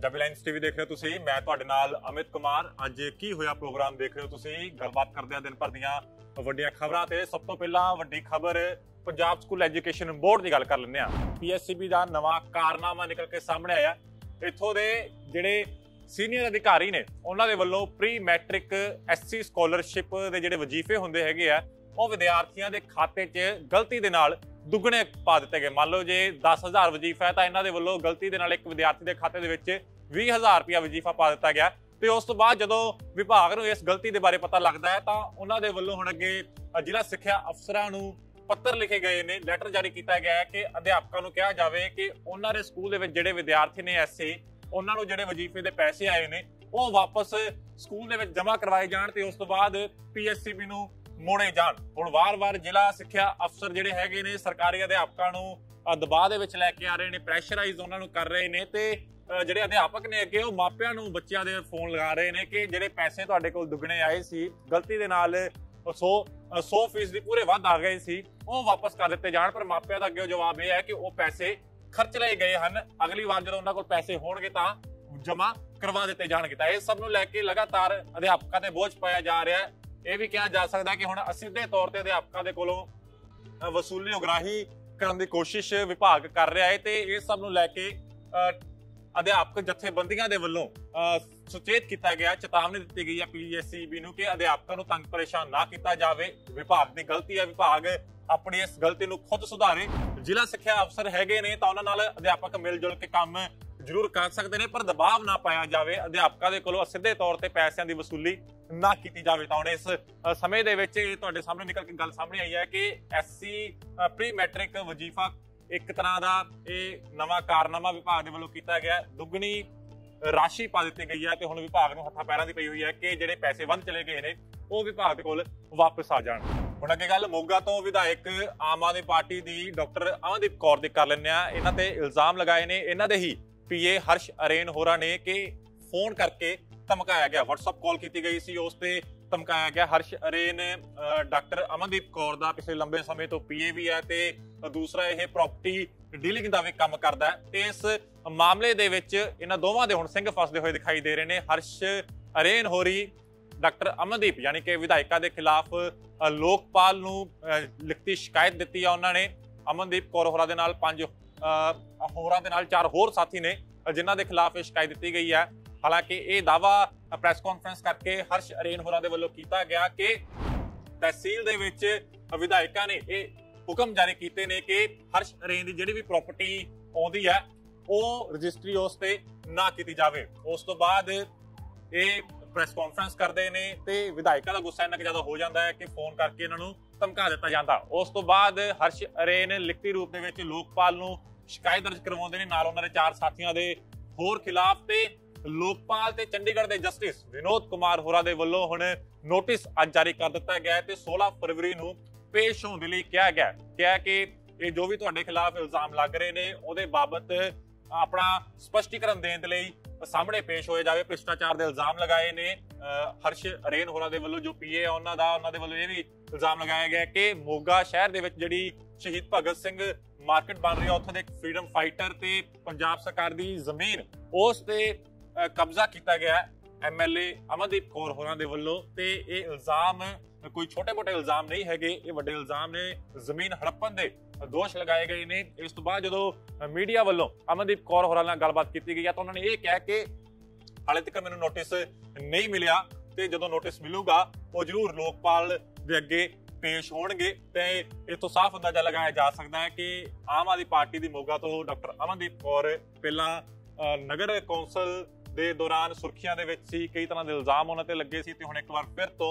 Punjabi lines TV ਦੇਖ ਰਹੇ ਹੋ ਤੁਸੀਂ। ਮੈਂ ਤੁਹਾਡੇ ਨਾਲ ਅਮਿਤ ਕੁਮਾਰ। ਅੱਜ ਕੀ ਹੋਇਆ ਪ੍ਰੋਗਰਾਮ ਦੇਖ ਰਹੇ ਹੋ ਤੁਸੀਂ। ਗੱਲਬਾਤ ਕਰਦੇ ਹਾਂ ਦਿਨ ਭਰ ਦੀਆਂ ਵੱਡੀਆਂ ਖਬਰਾਂ ਤੇ ਸਭ ਤੋਂ ਪਹਿਲਾਂ ਵੱਡੀ ਖਬਰ ਪੰਜਾਬ ਸਕੂਲ ਐਜੂਕੇਸ਼ਨ ਬੋਰਡ ਦੀ ਗੱਲ ਕਰ ਲੈਂਦੇ ਹਾਂ। PSEB ਦਾ ਨਵਾਂ ਕਾਰਨਾਮਾ ਨਿਕਲ ਕੇ ਸਾਹਮਣੇ ਆਇਆ। ਇੱਥੋਂ ਦੇ ਜਿਹੜੇ ਸੀਨੀਅਰ ਅਧਿਕਾਰੀ ਨੇ ਉਹਨਾਂ ਦੇ ਵੱਲੋਂ ਪ੍ਰੀ ਮੈਟ੍ਰਿਕ SC ਸਕਾਲਰਸ਼ਿਪ ਦੇ ਜਿਹੜੇ ਵਜ਼ੀਫੇ ਹੁੰਦੇ ਹੈਗੇ ਆ ਉਹ ਵਿਦਿਆਰਥੀਆਂ ਦੇ ਖਾਤੇ 'ਚ ਗਲਤੀ ਦੇ ਨਾਲ ਦੁੱਗਣੇ ਪਾ ਦਿੱਤੇ ਗਏ। ਮੰਨ ਲਓ ਜੇ 10,000 ਵਜ਼ੀਫਾ ਹੈ ਤਾਂ ਇਹਨਾਂ ਦੇ ਵੱਲੋਂ ਗਲਤੀ ਦੇ ਨਾਲ ਇੱਕ ਵਿਦਿਆਰਥੀ ਦੇ ਖਾਤੇ ਦੇ ਵਿੱਚ 20,000 ਰੁਪਇਆ ਵਜ਼ੀਫਾ ਪਾ ਦਿੱਤਾ ਗਿਆ। ਤੇ ਉਸ ਤੋਂ ਬਾਅਦ ਜਦੋਂ ਵਿਭਾਗ ਨੂੰ ਇਸ ਗਲਤੀ ਦੇ ਬਾਰੇ ਪਤਾ ਲੱਗਦਾ ਹੈ ਤਾਂ ਉਹਨਾਂ ਦੇ ਵੱਲੋਂ ਹੁਣ ਅੱਗੇ ਜ਼ਿਲ੍ਹਾ ਸਿੱਖਿਆ ਅਫਸਰਾਂ ਨੂੰ ਪੱਤਰ ਲਿਖੇ ਗਏ ਨੇ, ਲੈਟਰ ਜਾਰੀ ਕੀਤਾ ਗਿਆ ਹੈ ਕਿ ਅਧਿਆਪਕਾਂ ਨੂੰ ਕਿਹਾ ਜਾਵੇ ਕਿ ਉਹਨਾਂ ਦੇ ਸਕੂਲ ਦੇ ਵਿੱਚ ਜਿਹੜੇ ਵਿਦਿਆਰਥੀ ਨੇ SC ਉਹਨਾਂ ਨੂੰ ਜਿਹੜੇ ਵਜ਼ੀਫੇ ਦੇ ਪੈਸੇ ਆਏ ਨੇ ਉਹ ਵਾਪਸ ਸਕੂਲ ਦੇ ਵਿੱਚ ਜਮ੍ਹਾਂ ਕਰਵਾਏ ਜਾਣ ਤੇ ਉਸ ਤੋਂ ਬਾਅਦ PSEB ਨੂੰ ਮੋੜੇ ਜਾਣ। ਹੁਣ ਵਾਰ-ਵਾਰ ਜ਼ਿਲ੍ਹਾ ਸਿੱਖਿਆ ਅਫਸਰ ਜਿਹੜੇ ਹੈਗੇ ਨੇ ਸਰਕਾਰੀ ਅਧਿਆਪਕਾਂ ਨੂੰ ਦਬਾਅ ਦੇ ਵਿੱਚ ਲੈ ਕੇ ਆ ਰਹੇ ਨੇ, ਪ੍ਰੈਸ਼ਰਾਈਜ਼ ਉਹਨਾਂ ਨੂੰ ਕਰ ਰਹੇ ਨੇ ਤੇ ਜਿਹੜੇ ਅਧਿਆਪਕ ਨੇ ਅੱਗੇ ਉਹ ਮਾਪਿਆਂ ਨੂੰ ਬੱਚਿਆਂ ਦੇ ਫੋਨ ਲਗਾ ਰਹੇ ਨੇ ਕਿ ਜਿਹੜੇ ਪੈਸੇ ਤੁਹਾਡੇ ਕੋਲ ਦੁੱਗਣੇ ਆਏ ਸੀ ਗਲਤੀ ਦੇ ਨਾਲ 100% ਦੀ ਪੂਰੇ ਵੱਧ ਆ ਗਏ ਸੀ ਉਹ ਵਾਪਸ ਕਰ ਦਿੱਤੇ ਜਾਣ। ਪਰ ਮਾਪਿਆਂ ਦਾ ਅੱਗੇ ਜਵਾਬ ਇਹ ਹੈ ਕਿ ਉਹ ਪੈਸੇ ਖਰਚ ਲਏ ਗਏ ਹਨ, ਅਗਲੀ ਵਾਰ ਜਦੋਂ ਉਹਨਾਂ ਕੋਲ ਪੈਸੇ ਹੋਣਗੇ ਤਾਂ ਜਮ੍ਹਾਂ ਕਰਵਾ ਦਿੱਤੇ ਜਾਣਗੇ। ਤਾਂ ਇਹ ਸਭ ਨੂੰ ਲੈ ਕੇ ਲਗਾਤਾਰ ਅਧਿਆਪਕਾਂ ਤੇ ਬੋਝ ਪਾਇਆ ਜਾ ਰਿਹਾ ਹੈ। ਇਹ ਵੀ ਕਿਹਾ ਜਾ ਸਕਦਾ ਕਿ ਹੁਣ ਸਿੱਧੇ ਤੌਰ ਤੇ ਅਧਿਆਪਕਾਂ ਦੇ ਕੋਲੋਂ ਵਸੂਲੀ ਉਗਰਾਹੀ ਕਰਨ ਦੀ ਕੋਸ਼ਿਸ਼ ਵਿਭਾਗ ਕਰ ਰਿਹਾ ਹੈ ਤੇ ਇਹ ਸਭ ਨੂੰ ਲੈ ਕੇ ਅਧਿਆਪਕ ਜਥੇਬੰਦੀਆਂ ਦੇ ਵੱਲੋਂ ਸੁਚੇਤ ਕੀਤਾ ਗਿਆ, ਚੇਤਾਵਨੀ ਦਿੱਤੀ ਗਈ ਹੈ PSEB ਨੂੰ ਕਿ ਅਧਿਆਪਕਾਂ ਨੂੰ ਤੰਗ ਪਰੇਸ਼ਾਨ ਨਾ ਕੀਤਾ ਜਾਵੇ। ਵਿਭਾਗ ਦੀ ਗਲਤੀ ਹੈ, ਵਿਭਾਗ ਆਪਣੀ ਇਸ ਗਲਤੀ ਨੂੰ ਖੁਦ ਸੁਧਾਰੇ। ਜ਼ਿਲ੍ਹਾ ਸਿੱਖਿਆ ਅਫਸਰ ਹੈਗੇ ਨੇ ਤਾਂ ਉਹਨਾਂ ਨਾਲ ਅਧਿਆਪਕ ਮਿਲ ਜੁਲ ਕੇ ਕੰਮ ਜ਼ਰੂਰ ਕਰ ਸਕਦੇ ਨੇ ਪਰ ਦਬਾਅ ਨਾ ਪਾਇਆ ਜਾਵੇ, ਅਧਿਆਪਕਾਂ ਦੇ ਕੋਲੋਂ ਸਿੱਧੇ ਤੌਰ ਤੇ ਪੈਸਿਆਂ ਦੀ ਵਸੂਲੀ ਨਾ ਕੀਤੀ ਜਾਵੇ। ਤਾਂ ਹੁਣ ਇਸ ਸਮੇਂ ਦੇ ਵਿੱਚ ਇਹ ਤੁਹਾਡੇ ਸਾਹਮਣੇ ਨਿਕਲ ਕੇ ਗੱਲ ਸਾਹਮਣੇ ਆਈ ਹੈ ਕਿ SC ਪ੍ਰੀ ਮੈਟ੍ਰਿਕ ਵਜ਼ੀਫਾ ਇੱਕ ਤਰ੍ਹਾਂ ਦਾ ਇਹ ਨਵਾਂ ਕਾਰਨਾਮਾ ਵਿਭਾਗ ਦੇ ਵੱਲੋਂ ਕੀਤਾ ਗਿਆ। ਦੁੱਗਣੀ ਰਾਸ਼ੀ ਪਾ ਦਿੱਤੀ ਗਈ ਹੈ ਤੇ ਹੁਣ ਵਿਭਾਗ ਨੂੰ ਹੱਥਾਂ ਪੈਰਾਂ ਦੀ ਪਈ ਹੋਈ ਹੈ ਕਿ ਜਿਹੜੇ ਪੈਸੇ ਵੱਧ ਚਲੇ ਗਏ ਨੇ ਉਹ ਵਿਭਾਗ ਦੇ ਕੋਲ ਵਾਪਸ ਆ ਜਾਣ। ਹੁਣ ਅੱਗੇ ਗੱਲ ਮੋਗਾ ਤੋਂ ਵਿਧਾਇਕ ਆਮ ਆਦਮੀ ਪਾਰਟੀ ਦੀ ਡਾਕਟਰ ਅਮਨਦੀਪ ਕੌਰ ਦੀ ਕਰ ਲੈਂਦੇ ਆ। ਇਹਨਾਂ ਤੇ ਇਲਜ਼ਾਮ ਲਗਾਏ ਨੇ ਇਹਨਾਂ ਦੇ ਹੀ PA ਹਰਸ਼ ਅਰੇਨ ਹੋਰਾਂ ਨੇ ਕਿ ਫੋਨ ਕਰਕੇ ਧਮਕਾਇਆ ਗਿਆ, WhatsApp ਕਾਲ ਕੀਤੀ ਗਈ ਸੀ ਉਸ ਤੇ ਧਮਕਾਇਆ ਗਿਆ। ਹਰਸ਼ ਅਰੇਨ ਡਾਕਟਰ ਅਮਨਦੀਪ ਕੌਰ ਦਾ ਪਿਛਲੇ ਲੰਬੇ ਸਮੇਂ ਤੋਂ PA ਵੀ ਹੈ ਤੇ ਦੂਸਰਾ ਇਹ ਪ੍ਰਾਪਰਟੀ ਡੀਲਿੰਗ ਦਾ ਵੀ ਕੰਮ ਕਰਦਾ ਹੈ। ਇਸ ਮਾਮਲੇ ਦੇ ਵਿੱਚ ਇਹਨਾਂ ਦੋਵਾਂ ਦੇ ਹੁਣ ਸਿੰਘ ਫਸਦੇ ਹੋਏ ਦਿਖਾਈ ਦੇ ਰਹੇ ਨੇ। ਹਰਸ਼ ਅਰੇਨ ਹੋਰੀ ਡਾਕਟਰ ਅਮਨਦੀਪ ਯਾਨੀ ਕਿ ਵਿਧਾਇਕਾ ਦੇ ਖਿਲਾਫ ਲੋਕਪਾਲ ਨੂੰ ਲਿਖਤੀ ਸ਼ਿਕਾਇਤ ਦਿੱਤੀ ਆ ਉਹਨਾਂ ਨੇ। ਅਮਨਦੀਪ ਕੌਰ ਹੋਰਾਂ ਦੇ ਨਾਲ 5 ਹੋਰਾਂ ਦੇ ਨਾਲ 4 ਹੋਰ ਸਾਥੀ ਨੇ ਜਿਨ੍ਹਾਂ ਦੇ ਖਿਲਾਫ ਇਹ ਸ਼ਿਕਾਇਤ ਦਿੱਤੀ ਗਈ ਹੈ। ਹਾਲਾਂਕਿ ਇਹ ਦਾਅਵਾ ਪ੍ਰੈਸ ਕਾਨਫਰੰਸ ਕਰਕੇ ਹਰਸ਼ ਅਰੇਨ ਹੋਰਾਂ ਦੇ ਵੱਲੋਂ ਕੀਤਾ ਗਿਆ ਕਿ ਤਹਿਸੀਲ ਦੇ ਵਿੱਚ ਵਿਧਾਇਕਾਂ ਨੇ ਇਹ ਹੁਕਮ ਜਾਰੀ ਕੀਤੇ ਨੇ ਕਿ ਹਰਸ਼ ਅਰੇਨ ਦੀ ਜਿਹੜੀ ਵੀ ਪ੍ਰਾਪਰਟੀ ਆਉਂਦੀ ਹੈ ਉਹ ਰਜਿਸਟਰੀ ਉਸ ਤੇ ਨਾ ਕੀਤੀ ਜਾਵੇ। ਉਸ ਤੋਂ ਬਾਅਦ ਇਹ ਪ੍ਰੈਸ ਕਾਨਫਰੰਸ ਕਰਦੇ ਨੇ ਤੇ ਵਿਧਾਇਕਾਂ ਦਾ ਗੁੱਸਾ ਇੰਨਾ ਜ਼ਿਆਦਾ ਹੋ ਜਾਂਦਾ ਹੈ ਕਿ ਫੋਨ ਕਰਕੇ ਇਹਨਾਂ ਨੂੰ ਧਮਕਾ ਦਿੱਤਾ ਜਾਂਦਾ। ਉਸ ਤੋਂ ਬਾਅਦ ਹਰਸ਼ ਅਰੇਨ ਲਿਖਤੀ ਰੂਪ ਦੇ ਵਿੱਚ ਲੋਕਪਾਲ ਨੂੰ ਸ਼ਿਕਾਇਤ ਦਰਜ ਕਰਵਾਉਂਦੇ ਨੇ ਨਾਲ ਉਹਨਾਂ ਦੇ 4 ਸਾਥੀਆਂ ਦੇ ਹੋਰ ਖਿਲਾਫ ਤੇ ਲੋਕਪਾਲ ਤੇ ਚੰਡੀਗੜ੍ਹ ਦੇ ਜਸਟਿਸ ਵਿਨੋਦ ਕੁਮਾਰ ਹੋਰਾਂ ਦੇ ਵੱਲੋਂ ਹੁਣ ਨੋਟਿਸ ਅੱਜ ਜਾਰੀ ਕਰ ਦਿੱਤਾ ਗਿਆ ਤੇ 16 ਫਰਵਰੀ ਨੂੰ ਪੇਸ਼ ਹੋਣ ਦੇ ਲਈ ਕਿਹਾ ਗਿਆ ਕਿ ਇਹ ਜੋ ਵੀ ਤੁਹਾਡੇ ਖਿਲਾਫ ਇਲਜ਼ਾਮ ਲੱਗ ਰਹੇ ਨੇ ਉਹਦੇ ਬਾਬਤ ਆਪਣਾ ਸਪਸ਼ਟੀਕਰਨ ਦੇਣ ਦੇ ਲਈ ਸਾਹਮਣੇ ਪੇਸ਼ ਹੋਏ ਜਾਵੇ। ਭ੍ਰਿਸ਼ਟਾਚਾਰ ਦੇ ਇਲਜ਼ਾਮ ਲਗਾਏ ਨੇ ਹਰਸ਼ ਅਰੇਨ ਹੋਰਾਂ ਦੇ ਵੱਲੋਂ, ਜੋ PA ਆ ਉਹਨਾਂ ਦੇ ਵੱਲੋਂ ਇਹ ਵੀ ਇਲਜ਼ਾਮ ਲਗਾਇਆ ਗਿਆ ਕਿ ਮੋਗਾ ਸ਼ਹਿਰ ਦੇ ਵਿੱਚ ਜਿਹੜੀ ਸ਼ਹੀਦ ਭਗਤ ਸਿੰਘ ਮਾਰਕੀਟ ਬਣ ਰਹੀ ਹੈ ਉੱਥੇ ਦੇ ਇੱਕ ਫਰੀडम ਫਾਈਟਰ ਤੇ ਪੰਜਾਬ ਸਰਕਾਰ ਦੀ ਜ਼ਮੀਨ ਉਸ ਤੇ ਕਬਜ਼ਾ ਕੀਤਾ ਗਿਆ MLA ਅਮਨਦੀਪ ਕੌਰ ਹੋਰਾਂ ਦੇ ਵੱਲੋਂ। ਤੇ ਇਹ ਇਲਜ਼ਾਮ ਕੋਈ ਛੋਟੇ-ਮੋਟੇ ਇਲਜ਼ਾਮ ਨਹੀਂ ਹੈਗੇ, ਇਹ ਵੱਡੇ ਇਲਜ਼ਾਮ ਨੇ। ਜ਼ਮੀਨ ਹੜੱਪਣ ਦੇ ਦੋਸ਼ ਲਗਾਏ ਗਏ ਨੇ। ਇਸ ਤੋਂ ਬਾਅਦ ਜਦੋਂ ਮੀਡੀਆ ਵੱਲੋਂ ਅਮਨਦੀਪ ਕੌਰ ਹੋਰਾਂ ਨਾਲ ਗੱਲਬਾਤ ਕੀਤੀ ਗਈ ਤਾਂ ਉਹਨਾਂ ਨੇ ਇਹ ਕਿਹਾ ਕਿ ਹਾਲੇ ਤੱਕ ਮੈਨੂੰ ਨੋਟਿਸ ਨਹੀਂ ਮਿਲਿਆ ਤੇ ਜਦੋਂ ਨੋਟਿਸ ਮਿਲੂਗਾ ਉਹ ਜ਼ਰੂਰ ਲੋਕਪਾਲ ਦੇ ਅੱਗੇ ਪੇਸ਼ ਹੋਣਗੇ। ਤੇ ਇਸ ਤੋਂ ਸਾਫ਼ ਅੰਦਾਜ਼ਾ ਲਗਾਇਆ ਜਾ ਸਕਦਾ ਹੈ ਕਿ ਆਮ ਆਦਮੀ ਪਾਰਟੀ ਦੀ ਮੋਗਾ ਤੋਂ ਡਾਕਟਰ ਅਮਨਦੀਪ ਕੌਰ ਪਹਿਲਾਂ ਨਗਰ ਕੌਂਸਲ ਦੇ ਦੌਰਾਨ ਸੁਰਖੀਆਂ ਦੇ ਵਿੱਚ ਸੀ, ਕਈ ਤਰ੍ਹਾਂ ਦੇ ਇਲਜ਼ਾਮ ਉਹਨਾਂ ਤੇ ਲੱਗੇ ਸੀ ਤੇ ਹੁਣ ਇੱਕ ਵਾਰ ਫਿਰ ਤੋਂ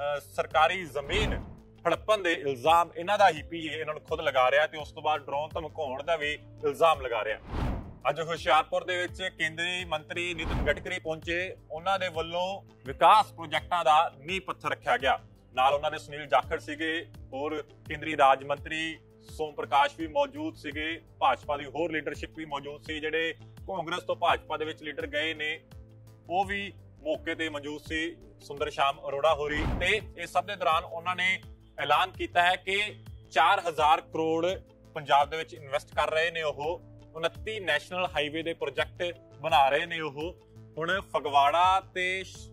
ਸਰਕਾਰੀ ਜ਼ਮੀਨ ਹੜੱਪਣ ਦੇ ਇਲਜ਼ਾਮ ਇਹਨਾਂ ਦਾ ਹੀ PA ਇਹਨਾਂ ਨੂੰ ਖੁਦ ਲਗਾ ਰਿਹਾ ਤੇ ਉਸ ਤੋਂ ਬਾਅਦ ਡਰੋਨ ਧਮਕਾਉਣ ਦਾ ਵੀ ਇਲਜ਼ਾਮ ਲਗਾ ਰਿਹਾ। ਅੱਜ ਹੁਸ਼ਿਆਰਪੁਰ ਦੇ ਵਿੱਚ ਕੇਂਦਰੀ ਮੰਤਰੀ ਨਿਤਿਨ ਗਡਕਰੀ ਪਹੁੰਚੇ, ਉਹਨਾਂ ਦੇ ਵੱਲੋਂ ਵਿਕਾਸ ਪ੍ਰੋਜੈਕਟਾਂ ਦਾ ਨੀਂਹ ਪੱਥਰ ਰੱਖਿਆ ਗਿਆ। ਨਾਲ ਉਹਨਾਂ ਦੇ ਸੁਨੀਲ ਜਾਖੜ ਸੀਗੇ, ਹੋਰ ਕੇਂਦਰੀ ਰਾਜ ਮੰਤਰੀ ਸੋਮ ਪ੍ਰਕਾਸ਼ ਵੀ ਮੌਜੂਦ ਸੀਗੇ, ਭਾਜਪਾ ਦੀ ਹੋਰ ਲੀਡਰਸ਼ਿਪ ਵੀ ਮੌਜੂਦ ਸੀ। ਜਿਹੜੇ ਕਾਂਗਰਸ ਤੋਂ ਭਾਜਪਾ ਦੇ ਵਿੱਚ ਲੀਡਰ ਗਏ ਨੇ ਉਹ ਵੀ ਮੌਕੇ ਤੇ ਮੌਜੂਦ ਸੀ, ਸੁੰਦਰ ਸ਼ਾਮ ਅਰੋੜਾ ਹੋਰੀ। ਤੇ ਇਸ ਸਭ ਦੇ ਦੌਰਾਨ ਉਹਨਾਂ ਨੇ ਐਲਾਨ ਕੀਤਾ ਹੈ ਕਿ 4000 ਕਰੋੜ ਪੰਜਾਬ ਦੇ ਵਿੱਚ ਇਨਵੈਸਟ ਕਰ ਰਹੇ ਨੇ ਉਹ 29 ਨੈਸ਼ਨਲ ਹਾਈਵੇ ਦੇ ਪ੍ਰੋਜੈਕਟ ਬਣਾ ਰਹੇ ਨੇ। ਉਹ ਹੁਣ ਫਗਵਾੜਾ ਤੇ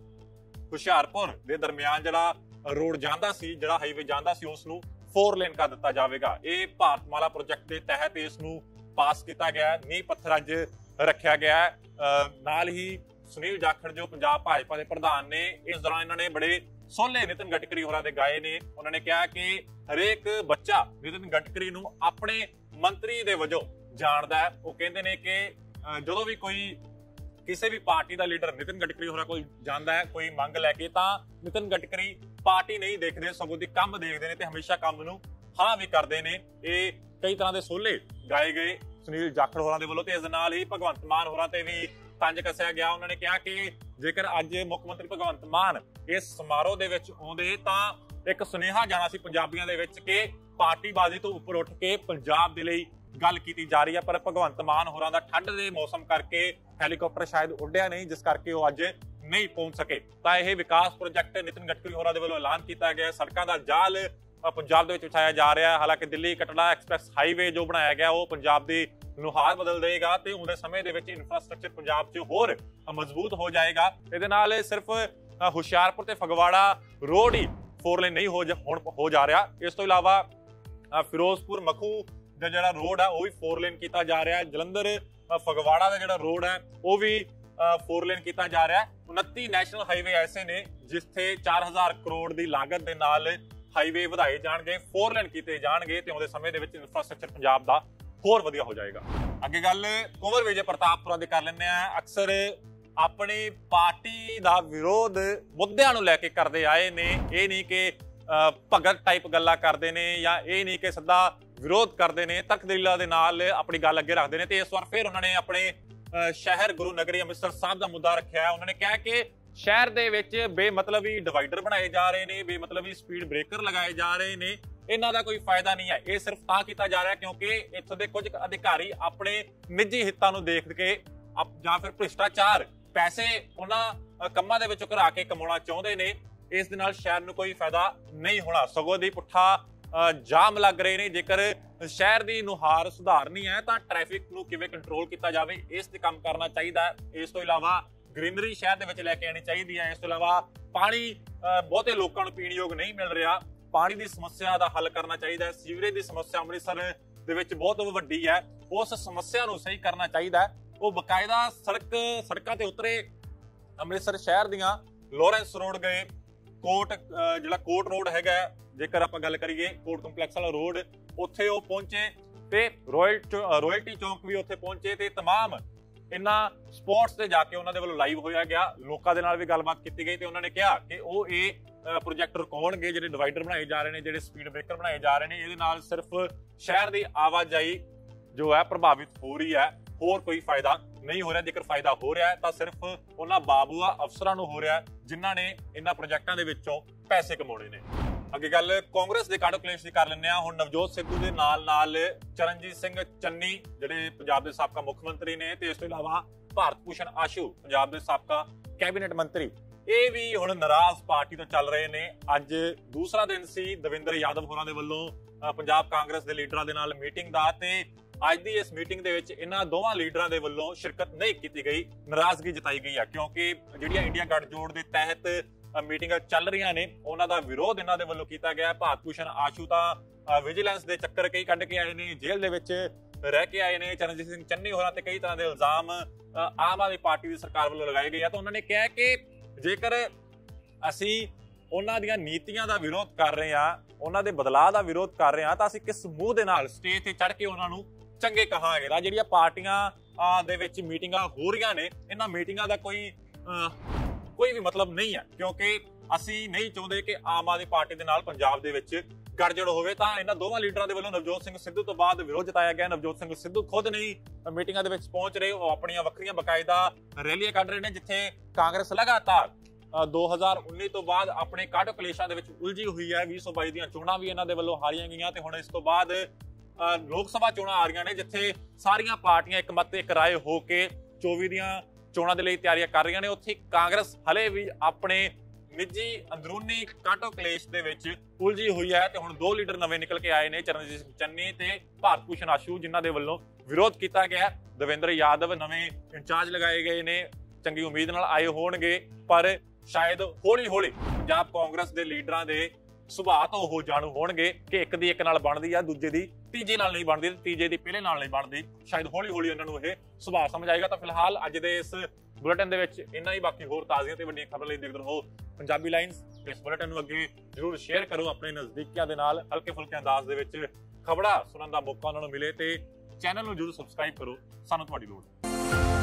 ਹੁਸ਼ਿਆਰਪੁਰ ਦੇ ਦਰਮਿਆਨ ਜਿਹੜਾ ਰੋਡ ਜਾਂਦਾ ਸੀ, ਜਿਹੜਾ ਹਾਈਵੇ ਜਾਂਦਾ ਸੀ, ਉਸ ਨੂੰ 4 ਲੇਨ ਕਰ ਦਿੱਤਾ ਜਾਵੇਗਾ। ਇਹ ਭਾਰਤਮਾਲਾ ਪ੍ਰੋਜੈਕਟ ਦੇ ਤਹਿਤ ਇਸ ਨੂੰ ਪਾਸ ਕੀਤਾ ਗਿਆ, ਨੀਂਹ ਪੱਥਰ ਅੱਜ ਰੱਖਿਆ ਗਿਆ। ਨਾਲ ਹੀ ਸੁਨੀਲ ਜਾਖੜ ਜੋ ਪੰਜਾਬ ਭਾਜਪਾ ਦੇ ਪ੍ਰਧਾਨ ਨੇ, ਇਸ ਦੌਰਾਨ ਇਹਨਾਂ ਨੇ ਬੜੇ ਸੋਹਲੇ ਨਿਤਿਨ ਗਡਕਰੀ ਹੋਰਾਂ ਦੇ ਗਾਏ ਨੇ। ਉਹਨਾਂ ਨੇ ਕਿਹਾ ਕਿ ਹਰੇਕ ਬੱਚਾ ਨਿਤਿਨ ਗਡਕਰੀ ਨੂੰ ਆਪਣੇ ਮੰਤਰੀ ਦੇ ਵਜੋਂ ਜਾਣਦਾ ਹੈ। ਉਹ ਕਹਿੰਦੇ ਨੇ ਕਿ ਜਦੋਂ ਵੀ ਕੋਈ ਕਿਸੇ ਵੀ ਪਾਰਟੀ ਦਾ ਲੀਡਰ ਨਿਤਿਨ ਗਡਕਰੀ ਹੋਰਾਂ ਕੋਲ ਜਾਂਦਾ ਹੈ ਕੋਈ ਮੰਗ ਲੈ ਕੇ, ਤਾਂ ਨਿਤਿਨ ਗਡਕਰੀ ਪਾਰਟੀ ਨਹੀਂ ਦੇਖਦੇ, ਸਗੋਂ ਦੀ ਕੰਮ ਦੇਖਦੇ ਨੇ ਤੇ ਹਮੇਸ਼ਾ ਕੰਮ ਨੂੰ ਹਾਂ ਵੀ ਕਰਦੇ ਨੇ। ਇਹ ਕਈ ਤਰ੍ਹਾਂ ਦੇ ਸੋਹਲੇ ਗਾਏ ਗਏ ਸੁਨੀਲ ਜਾਖੜ ਹੋਰਾਂ ਦੇ ਵੱਲੋਂ। ਤੇ ਇਸ ਦੇ ਨਾਲ ਹੀ ਭਗਵੰਤ ਮਾਨ ਹੋਰਾਂ ਤੇ ਵੀ ਤੰਜ ਕੱਸਿਆ ਗਿਆ। ਉਹਨਾਂ ਨੇ ਕਿਹਾ ਕਿ ਜੇਕਰ ਅੱਜ ਮੁੱਖ ਮੰਤਰੀ ਭਗਵੰਤ ਮਾਨ ਇਸ ਸਮਾਰੋਹ ਦੇ ਵਿੱਚ ਆਉਂਦੇ ਤਾਂ ਇੱਕ ਸੁਨੇਹਾ ਜਾਣਾ ਸੀ ਪੰਜਾਬੀਆਂ ਦੇ ਵਿੱਚ ਕਿ ਪਾਰਟੀਬਾਜ਼ੀ ਤੋਂ ਉੱਪਰ ਉੱਠ ਕੇ ਪੰਜਾਬ ਦੇ ਲਈ ਗੱਲ ਕੀਤੀ ਜਾ ਰਹੀ ਹੈ। ਪਰ ਭਗਵੰਤ ਮਾਨ ਹੋਰਾਂ ਦਾ ਠੰਡ ਦੇ ਮੌਸਮ ਕਰਕੇ ਹੈਲੀਕਾਪਟਰ ਸ਼ਾਇਦ ਉੱਡਿਆ ਨਹੀਂ, ਜਿਸ ਕਰਕੇ ਉਹ ਅੱਜ ਨਹੀਂ ਪਹੁੰਚ ਸਕੇ। ਤਾਂ ਇਹ ਵਿਕਾਸ ਪ੍ਰੋਜੈਕਟ ਨਿਤਿਨ ਗਡਕਰੀ ਹੋਰਾਂ ਦੇ ਵੱਲੋਂ ਐਲਾਨ ਕੀਤਾ ਗਿਆ। ਸੜਕਾਂ ਦਾ ਜਾਲ ਪੰਜਾਬ ਦੇ ਵਿੱਚ ਵਿਛਾਇਆ ਜਾ ਰਿਹਾ ਹੈ। ਹਾਲਾਂਕਿ ਦਿੱਲੀ ਕਟੜਾ ਐਕਸਪ੍ਰੈਸ ਹਾਈਵੇ ਜੋ ਬਣਾਇਆ ਗਿਆ ਉਹ ਪੰਜਾਬ ਦੀ ਨੁਹਾਰ ਬਦਲ ਦੇਗਾ ਤੇ ਆਉਂਦੇ ਸਮੇਂ ਦੇ ਵਿੱਚ ਇਨਫਰਾਸਟ੍ਰਕਚਰ ਪੰਜਾਬ 'ਚ ਹੋਰ ਮਜ਼ਬੂਤ ਹੋ ਜਾਏਗਾ। ਇਹਦੇ ਨਾਲ ਸਿਰਫ ਹੁਸ਼ਿਆਰਪੁਰ ਤੇ ਫਗਵਾੜਾ ਰੋਡ ਹੀ 4 ਲੇਨ ਨਹੀਂ ਹੋ ਜਾ ਰਿਹਾ। ਇਸ ਤੋਂ ਇਲਾਵਾ ਫਿਰੋਜ਼ਪੁਰ ਮਖੂ ਦਾ ਜਿਹੜਾ ਰੋਡ ਹੈ ਉਹ ਵੀ 4 ਲੇਨ ਕੀਤਾ ਜਾ ਰਿਹਾ ਹੈ। ਜਲੰਧਰ ਫਗਵਾੜਾ ਦਾ ਜਿਹੜਾ ਰੋਡ ਹੈ ਉਹ ਵੀ 4 ਲੇਨ ਕੀਤਾ ਜਾ ਰਿਹਾ ਹੈ। 29 ਨੈਸ਼ਨਲ ਹਾਈਵੇ ਐਸੇ ਨੇ ਜਿੱਥੇ 4000 ਕਰੋੜ ਦੀ ਲਾਗਤ ਦੇ ਨਾਲ ਹਾਈਵੇ ਵਧਾਏ ਜਾਣਗੇ, 4 ਲੇਨ ਕੀਤੇ ਜਾਣਗੇ ਤੇ ਆਉਂਦੇ ਸਮੇਂ ਦੇ ਵਿੱਚ ਇਨਫਰਾਸਟ੍ਰਕਚਰ ਪੰਜਾਬ ਦਾ ਹੋਰ ਵਧੀਆ ਹੋ ਜਾਏਗਾ। ਅੱਗੇ ਗੱਲ ਕੁੰਵਰ ਵਿਜੇ ਪ੍ਰਤਾਪ ਹੋਰਾਂ ਦੀ ਕਰ ਲੈਂਦੇ ਆ। ਅਕਸਰ ਆਪਣੀ ਪਾਰਟੀ ਦਾ ਵਿਰੋਧ ਮੁੱਦਿਆਂ ਨੂੰ ਲੈ ਕੇ ਕਰਦੇ ਆਏ ਨੇ। ਇਹ ਨਹੀਂ ਕਿ ਭਗਤ ਟਾਈਪ ਗੱਲਾਂ ਕਰਦੇ ਨੇ ਜਾਂ ਇਹ ਨਹੀਂ ਕਿ ਸਿੱਧਾ ਵਿਰੋਧ ਕਰਦੇ ਨੇ, ਤੱਕ ਦਲੀਲਾਂ ਦੇ ਨਾਲ ਆਪਣੀ ਗੱਲ ਅੱਗੇ ਰੱਖਦੇ ਨੇ। ਤੇ ਇਸ ਵਾਰ ਫਿਰ ਉਹਨਾਂ ਨੇ ਆਪਣੇ ਸ਼ਹਿਰ ਗੁਰੂ ਨਗਰੀ ਅੰਮ੍ਰਿਤਸਰ ਸਾਹਿਬ ਦਾ ਮੁੱਦਾ ਰੱਖਿਆ। ਉਹਨਾਂ ਨੇ ਕਿਹਾ ਕਿ ਸ਼ਹਿਰ ਦੇ ਵਿੱਚ ਬੇਮਤਲਬੀ ਡਿਵਾਈਡਰ ਬਣਾਏ ਜਾ ਰਹੇ ਨੇ, ਬੇਮਤਲਬੀ ਸਪੀਡ ਬ੍ਰੇਕਰ ਲਗਾਏ ਜਾ ਰਹੇ ਨੇ। ਇਹਨਾਂ ਦਾ ਕੋਈ ਫਾਇਦਾ ਨਹੀਂ ਹੈ। ਇਹ ਸਿਰਫ ਤਾਂ ਕੀਤਾ ਜਾ ਰਿਹਾ ਕਿਉਂਕਿ ਇੱਥੋਂ ਦੇ ਕੁਝ ਅਧਿਕਾਰੀ ਆਪਣੇ ਨਿੱਜੀ ਹਿੱਤਾਂ ਨੂੰ ਦੇਖ ਕੇ ਜਾਂ ਫਿਰ ਭ੍ਰਿਸ਼ਟਾਚਾਰ ਪੈਸੇ ਉਹਨਾਂ ਕੰਮਾਂ ਦੇ ਵਿੱਚੋਂ ਘਰਾ ਕੇ ਕਮਾਉਣਾ ਚਾਹੁੰਦੇ ਨੇ। ਇਸ ਦੇ ਨਾਲ ਸ਼ਹਿਰ ਨੂੰ ਕੋਈ ਫਾਇਦਾ ਨਹੀਂ ਹੋਣਾ, ਸਗੋਂ ਦੀ ਪੁੱਠਾ ਜਾਮ ਲੱਗ ਰਹੇ ਨੇ। ਜੇਕਰ ਸ਼ਹਿਰ ਦੀ ਨੁਹਾਰ ਸੁਧਾਰਨੀ ਹੈ ਤਾਂ ਟ੍ਰੈਫਿਕ ਨੂੰ ਕਿਵੇਂ ਕੰਟਰੋਲ ਕੀਤਾ ਜਾਵੇ, ਇਸ ਤੇ ਕੰਮ ਕਰਨਾ ਚਾਹੀਦਾ ਹੈ। ਇਸ ਤੋਂ ਇਲਾਵਾ ਗ੍ਰੀਨਰੀ ਸ਼ਹਿਰ ਦੇ ਵਿੱਚ ਲੈ ਕੇ ਆਉਣੀ ਚਾਹੀਦੀ ਹੈ। ਇਸ ਤੋਂ ਇਲਾਵਾ ਪਾਣੀ ਬਹੁਤੇ ਲੋਕਾਂ ਨੂੰ ਪੀਣ ਯੋਗ ਨਹੀਂ ਮਿਲ ਰਿਹਾ, ਪਾਣੀ ਦੀ ਸਮੱਸਿਆ ਦਾ ਹੱਲ ਕਰਨਾ ਚਾਹੀਦਾ ਹੈ। ਸੀਵਰੇਜ ਦੀ ਸਮੱਸਿਆ ਅੰਮ੍ਰਿਤਸਰ ਦੇ ਵਿੱਚ ਬਹੁਤ ਵੱਡੀ ਹੈ, ਉਸ ਸਮੱਸਿਆ ਨੂੰ ਸਹੀ ਕਰਨਾ ਚਾਹੀਦਾ ਹੈ। ਉਹ ਬਕਾਇਦਾ ਸੜਕਾਂ ਤੇ ਉਤਰੇ, ਅੰਮ੍ਰਿਤਸਰ ਸ਼ਹਿਰ ਦੀਆਂ ਲਾਰੈਂਸ ਰੋਡ ਗਏ, ਜਿਹੜਾ ਕੋਟ ਰੋਡ ਹੈਗਾ, ਜੇਕਰ ਆਪਾਂ ਗੱਲ ਕਰੀਏ ਕੋਟ ਕੰਪਲੈਕਸ ਵਾਲਾ ਰੋਡ, ਉੱਥੇ ਉਹ ਪਹੁੰਚੇ ਤੇ ਰਾਇਲਟੀ ਚੌਂਕ ਵੀ ਉੱਥੇ ਪਹੁੰਚੇ ਤੇ तमाम ਇਹਨਾਂ ਸਪੌਟਸ ਤੇ ਜਾ ਕੇ ਉਹਨਾਂ ਦੇ ਵੱਲੋਂ ਲਾਈਵ ਹੋਇਆ ਗਿਆ। ਲੋਕਾਂ ਦੇ ਨਾਲ ਵੀ ਗੱਲਬਾਤ ਕੀਤੀ ਗਈ ਤੇ ਉਹਨਾਂ ਨੇ ਕਿਹਾ ਕਿ ਉਹ ਇਹ ਪ੍ਰੋਜੈਕਟ ਰੁਕਾਉਣਗੇ, ਜਿਹੜੇ ਡਿਵਾਈਡਰ ਬਣਾਏ ਜਾ ਰਹੇ ਨੇ, ਜਿਹੜੇ ਸਪੀਡ ਬ੍ਰੇਕਰ ਬਣਾਏ ਜਾ ਰਹੇ ਨੇ। ਇਹਦੇ ਨਾਲ ਸਿਰਫ ਸ਼ਹਿਰ ਦੀ ਆਵਾਜਾਈ ਜੋ ਹੈ ਪ੍ਰਭਾਵਿਤ ਹੋ ਰਹੀ ਹੈ, ਹੋਰ ਕੋਈ ਫਾਇਦਾ ਨਹੀਂ ਹੋ ਰਿਹਾ। ਜੇਕਰ ਫਾਇਦਾ ਹੋ ਰਿਹਾ ਹੈ ਤਾਂ ਸਿਰਫ ਉਹਨਾਂ ਬਾਬੂਆ ਅਫਸਰਾਂ ਨੂੰ ਹੋ ਰਿਹਾ ਜਿਨ੍ਹਾਂ ਨੇ ਇਹਨਾਂ ਪ੍ਰੋਜੈਕਟਾਂ ਦੇ ਵਿੱਚੋਂ ਪੈਸੇ ਕਮਾਉਣੇ ਨੇ। ਅੱਗੇ ਗੱਲ ਕਾਂਗਰਸ ਦੇ ਕਾਟੋ ਕਲੇਸ਼ ਦੀ ਕਰ ਲੈਂਦੇ ਆ। ਹੁਣ ਨਵਜੋਤ ਸਿੱਧੂ ਦੇ ਨਾਲ ਚਰਨਜੀਤ ਸਿੰਘ ਚੰਨੀ ਜਿਹੜੇ ਪੰਜਾਬ ਦੇ ਸਾਬਕਾ ਮੁੱਖ ਮੰਤਰੀ ਨੇ, ਤੇ ਇਸ ਤੋਂ ਇਲਾਵਾ ਭਾਰਤ ਭੂਸ਼ਣ ਆਸ਼ੂ ਪੰਜਾਬ ਦੇ ਸਾਬਕਾ ਕੈਬਨਿਟ ਮੰਤਰੀ, ਇਹ ਵੀ ਹੁਣ ਨਾਰਾਜ਼ ਪਾਰਟੀ ਤੋਂ ਚੱਲ ਰਹੇ ਨੇ। ਅੱਜ ਦੂਸਰਾ ਦਿਨ ਸੀ ਦਵਿੰਦਰ ਯਾਦਵ ਹੋਰਾਂ ਦੇ ਵੱਲੋਂ ਪੰਜਾਬ ਕਾਂਗਰਸ ਦੇ ਲੀਡਰਾਂ ਦੇ ਨਾਲ ਮੀਟਿੰਗ ਦਾ, ਤੇ ਅੱਜ ਦੀ ਇਸ ਮੀਟਿੰਗ ਦੇ ਵਿੱਚ ਇਹਨਾਂ ਦੋਵਾਂ ਲੀਡਰਾਂ ਦੇ ਵੱਲੋਂ ਸ਼ਿਰਕਤ ਨਹੀਂ ਕੀਤੀ ਗਈ, ਨਾਰਾਜ਼ਗੀ ਜਤਾਈ ਗਈ ਹੈ ਕਿਉਂਕਿ ਜਿਹੜੀਆਂ ਇੰਡੀਆ ਗੱਠਜੋੜ ਦੇ ਤਹਿਤ ਮੀਟਿੰਗਾਂ ਚੱਲ ਰਹੀਆਂ ਨੇ ਉਹਨਾਂ ਦਾ ਵਿਰੋਧ ਇਹਨਾਂ ਦੇ ਵੱਲੋਂ ਕੀਤਾ ਗਿਆ। ਭਾਰਤ ਭੂਸ਼ਣ ਆਸ਼ੂ ਤਾਂ ਵਿਜੀਲੈਂਸ ਦੇ ਚੱਕਰ ਕਈ ਕੱਢ ਕੇ ਆਏ ਨੇ, ਜੇਲ੍ਹ ਦੇ ਵਿੱਚ ਰਹਿ ਕੇ ਆਏ ਨੇ। ਚਰਨਜੀਤ ਸਿੰਘ ਚੰਨੀ ਹੋਰਾਂ ਤੇ ਕਈ ਤਰ੍ਹਾਂ ਦੇ ਇਲਜ਼ਾਮ ਆਮ ਆਦਮੀ ਪਾਰਟੀ ਦੀ ਸਰਕਾਰ ਵੱਲੋਂ ਲਗਾਏ ਗਏ ਆ। ਤਾਂ ਉਹਨਾਂ ਨੇ ਕਿਹਾ ਕਿ ਜੇਕਰ ਅਸੀਂ ਉਹਨਾਂ ਦੀਆਂ ਨੀਤੀਆਂ ਦਾ ਵਿਰੋਧ ਕਰ ਰਹੇ ਹਾਂ, ਉਹਨਾਂ ਦੇ ਬਦਲਾਅ ਦਾ ਵਿਰੋਧ ਕਰ ਰਹੇ ਹਾਂ, ਤਾਂ ਅਸੀਂ ਕਿਸ ਮੂੰਹ ਦੇ ਨਾਲ ਸਟੇਜ ਤੇ ਚੜ੍ਹ ਕੇ ਉਹਨਾਂ ਨੂੰ ਚੰਗੇ ਕਹਾਂਗੇ। ਤਾਂ ਜਿਹੜੀਆਂ ਪਾਰਟੀਆਂ ਦੇ ਵਿੱਚ ਮੀਟਿੰਗਾਂ ਹੋ ਰਹੀਆਂ ਨੇ, ਇਹਨਾਂ ਮੀਟਿੰਗਾਂ ਦਾ ਕੋਈ ਵੀ ਮਤਲਬ ਨਹੀਂ ਹੈ ਕਿਉਂਕਿ ਅਸੀਂ ਨਹੀਂ ਚਾਹੁੰਦੇ ਕਿ ਆਮ ਆਦਮੀ ਪਾਰਟੀ ਦੇ ਨਾਲ ਪੰਜਾਬ ਦੇ ਵਿੱਚ ਗੱਠਜੋੜ ਹੋਵੇ। ਤਾਂ ਇਹਨਾਂ ਦੋਵਾਂ ਲੀਡਰਾਂ ਦੇ ਵੱਲੋਂ ਨਵਜੋਤ ਸਿੰਘ ਸਿੱਧੂ ਤੋਂ ਬਾਅਦ ਵਿਰੋਧ ਜਤਾਇਆ ਗਿਆ। ਨਵਜੋਤ ਸਿੰਘ ਸਿੱਧੂ ਖੁਦ ਨਹੀਂ ਮੀਟਿੰਗਾਂ ਦੇ ਵਿੱਚ ਪਹੁੰਚ ਰਹੇ, ਉਹ ਆਪਣੀਆਂ ਵੱਖਰੀਆਂ ਬਕਾਇਦਾ ਰੈਲੀਆਂ ਕੱਢ ਰਹੇ ਨੇ, ਜਿੱਥੇ ਕਾਂਗਰਸ ਲਗਾਤਾਰ 2019 ਤੋਂ ਬਾਅਦ ਆਪਣੇ ਕਾਟੋ ਕਲੇਸ਼ਾਂ ਦੇ ਵਿੱਚ ਉਲਝੀ ਹੋਈ ਹੈ। 2022 ਦੀਆਂ ਚੋਣਾਂ ਵੀ ਇਹਨਾਂ ਦੇ ਵੱਲੋਂ ਹਾਰੀਆਂ ਗਈਆਂ ਤੇ ਹੁਣ ਇਸ ਤੋਂ ਬਾਅਦ ਲੋਕ ਸਭਾ ਚੋਣਾਂ ਆ ਰਹੀਆਂ ਨੇ, ਜਿੱਥੇ ਸਾਰੀਆਂ ਪਾਰਟੀਆਂ ਇੱਕ ਮੱਤ ਇੱਕ ਰਾਏ ਹੋ ਕੇ 24 ਦੀਆਂ ਚੋਣਾਂ ਦੇ ਲਈ ਤਿਆਰੀਆਂ ਕਰ ਰਹੀਆਂ ਨੇ। ਉੱਥੇ ਕਾਂਗਰਸ ਹਲੇ ਵੀ ਆਪਣੇ ਨਿੱਜੀ ਅੰਦਰੂਨੀ ਕਾਟੋ ਕਲੇਸ਼ ਦੇ ਵਿੱਚ ਉਲਝੀ ਹੋਈ ਹੈ ਤੇ ਹੁਣ ਦੋ ਲੀਡਰ ਨਵੇਂ ਨਿਕਲ ਕੇ ਆਏ ਨੇ, ਚਰਨਜੀਤ ਸਿੰਘ ਚੰਨੀ ਤੇ ਭਾਰਤ ਭੂਸ਼ਣ ਆਸ਼ੂ, ਜਿਨ੍ਹਾਂ ਦੇ ਵੱਲੋਂ ਵਿਰੋਧ ਕੀਤਾ ਗਿਆ। ਦਵਿੰਦਰ ਯਾਦਵ ਨਵੇਂ ਇੰਚਾਰਜ ਲਗਾਏ ਗਏ ਨੇ, ਚੰਗੀ ਉਮੀਦ ਨਾਲ ਆਏ ਹੋਣਗੇ, ਪਰ ਸ਼ਾਇਦ ਹੌਲੀ-ਹੌਲੀ ਪੰਜਾਬ ਕਾਂਗਰਸ ਦੇ ਲੀਡਰਾਂ ਦੇ ਸੁਭਾਅ ਤੋਂ ਉਹ ਜਾਣੂ ਹੋਣਗੇ ਕਿ ਇੱਕ ਦੀ ਇੱਕ ਨਾਲ ਬਣਦੀ ਆ, ਦੂਜੇ ਦੀ ਤੀਜੇ ਨਾਲ ਨਹੀਂ ਬਣਦੀ, ਤੀਜੇ ਦੀ ਪਹਿਲੇ ਨਾਲ ਨਹੀਂ ਬਣਦੀ। ਸ਼ਾਇਦ ਹੌਲੀ-ਹੌਲੀ ਉਹਨਾਂ ਨੂੰ ਇਹ ਸੁਭਾਅ ਸਮਝ ਆਏਗਾ। ਤਾਂ ਫਿਲਹਾਲ ਅੱਜ ਦੇ ਇਸ ਬੁਲੇਟਿਨ ਦੇ ਵਿੱਚ ਇੰਨਾ ਹੀ। ਬਾਕੀ ਹੋਰ ਤਾਜ਼ੀਆਂ ਤੇ ਵੱਡੀਆਂ ਖਬਰਾਂ ਲਈ ਦੇਖਦੇ ਰਹੋ ਪੰਜਾਬੀ ਲਾਈਨਸ। ਇਸ ਬੁਲੇਟਿਨ ਨੂੰ ਅੱਗੇ ਜ਼ਰੂਰ ਸ਼ੇਅਰ ਕਰੋ ਆਪਣੇ ਨਜ਼ਦੀਕੀਆਂ ਦੇ ਨਾਲ। ਹਲਕੇ ਫੁਲਕੇ ਅੰਦਾਜ਼ ਦੇ ਵਿੱਚ ਖਬਰਾਂ ਸੁਣਨ ਦਾ ਮੌਕਾ ਉਹਨਾਂ ਨੂੰ ਮਿਲੇ ਤੇ ਚੈਨਲ ਨੂੰ ਜ਼ਰੂਰ ਸਬਸਕ੍ਰਾਈਬ ਕਰੋ, ਸਾਨੂੰ ਤੁਹਾਡੀ ਲੋੜ ਹੈ।